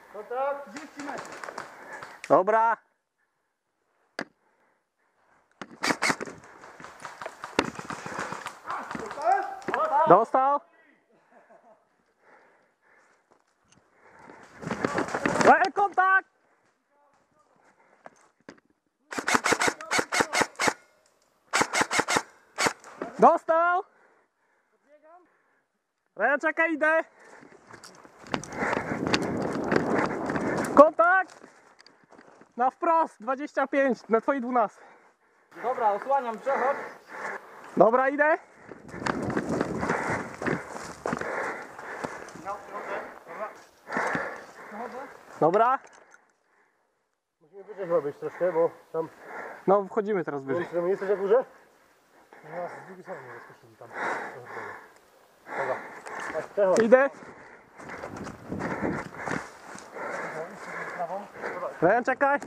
Kontakt 30 metrów. Dobra. Dostał. Kontakt. Dostał. Czekaj, idę. Kontakt. Na wprost 25, na twojej 12. Dobra, osłaniam, przechodź. Dobra, idę. Dobra. Musimy wyżej robić troszkę, bo tam... No, wchodzimy teraz wyżej. Nie jesteś na górze? No, z drugiej strony nie rozpoczęli tam. Dobra. Tak, przechodź. Idę. Czekaj.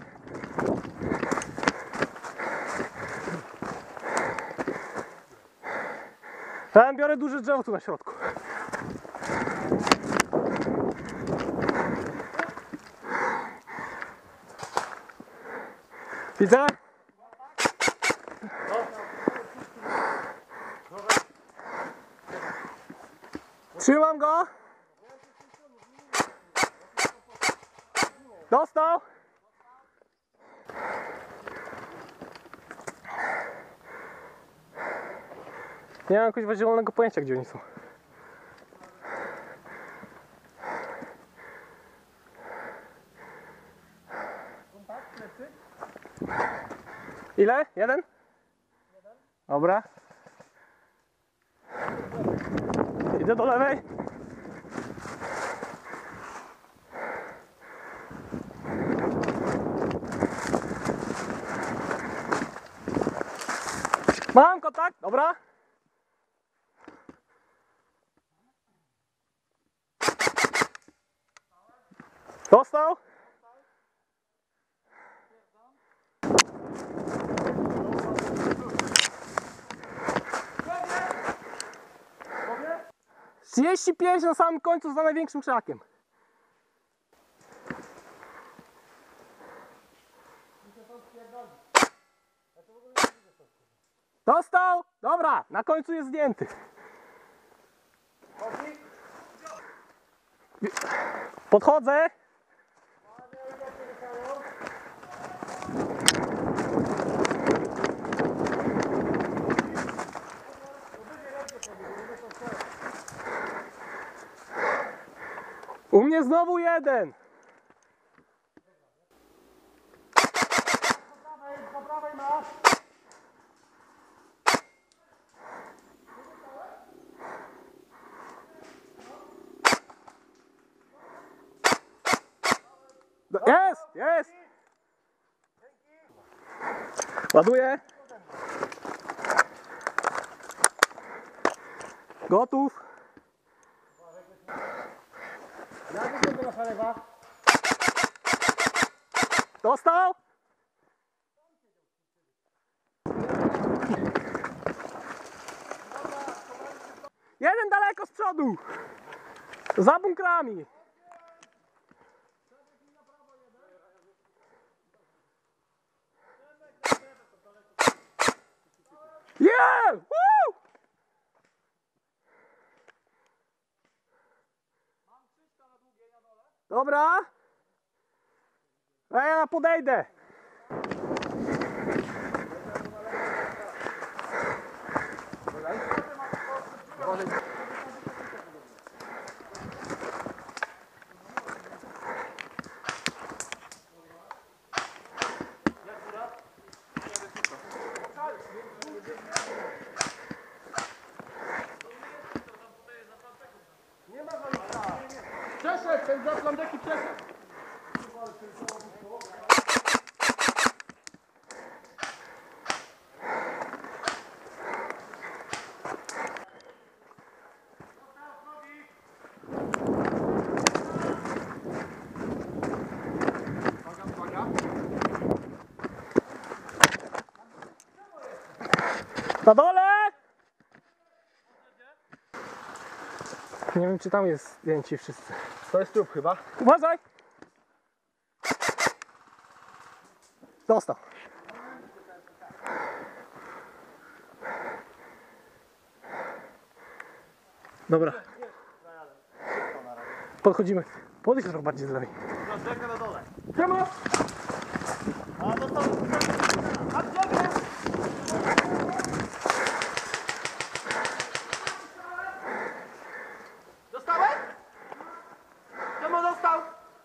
Biorę duże drzewo tu na środku. Widzę? Trzymam go. Dostał. Nie mam jakiegoś zielonego pojęcia, gdzie oni są. Ile? Jeden? Dobra. Idę do lewej. Mam kontakt, dobra. Dostał. Z 35 na samym końcu za największym krzakiem. Dostał! Dobra, na końcu jest zdjęty. Podchodzę. U mnie znowu jeden. Po prawej masz. Jest, jest. Ładuję. Gotów. Jak wygląda nasza lewa? Dostał. Jeden daleko z przodu. Za bunkrami. Yeah! Woo! Dobra. A ja podejdę. Przeszedł, ten za plandeki przeszedł. Na dole! Nie wiem, czy tam jest zdjęci wszyscy. To jest trup chyba. Uważaj! Dostał. Dobra. Podchodzimy. Podejdź trochę bardziej z lewej. Rozrzeka na dole. Siema! A dostał. A drogę! Dostałeś? Czemu dostał?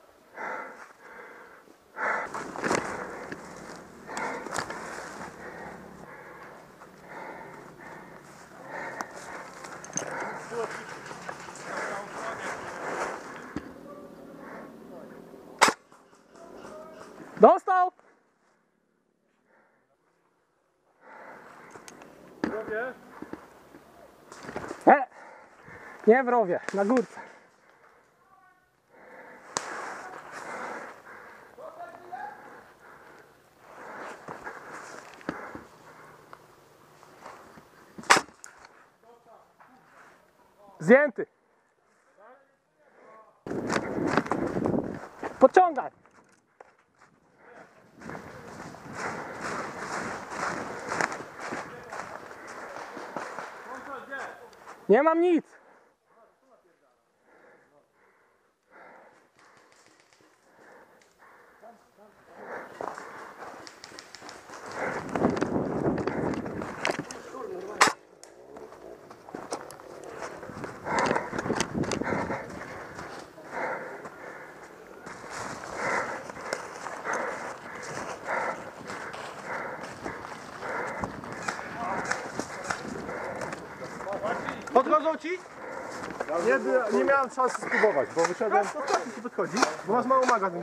Dostał! Robię. Nie w rowie, na górce. Zdjęty. Podciągaj. Nie mam nic. Podchodzą ci? Nie miałem szansy spróbować, bo wyszedłem. To tak ci podchodzi. Bo masz mało magazyn.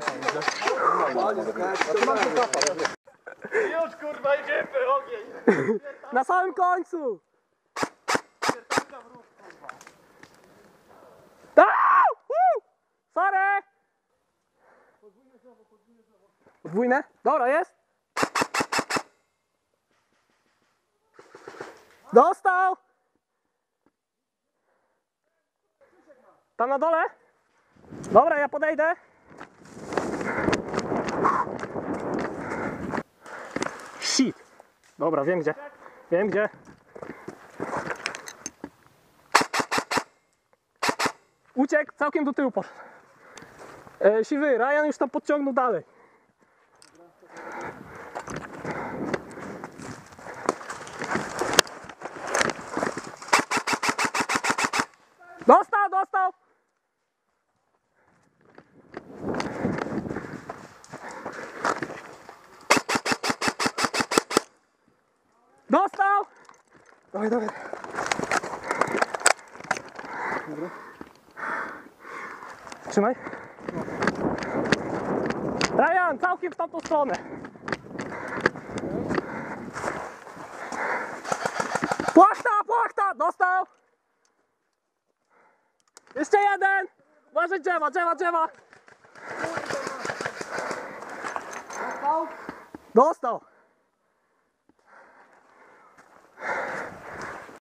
Już kurwa idziemy, ogień. Na samym końcu. Sorry! Podwójne? Dobra, jest. Dostał! Tam na dole? Dobra, ja podejdę. Shit. Dobra, wiem gdzie. Wiem gdzie. Uciekł, całkiem do tyłu poszedł. Siwy, Ryan już tam podciągnął dalej. Dostał, dostał! Dostał! Dawaj, dawaj. Dobra. Trzymaj. Ryan, całkiem w tamtą stronę. Płachta, płachta! Dostał! Jeszcze jeden! Uważaj, drzewa, drzewa, drzewa! Dostał!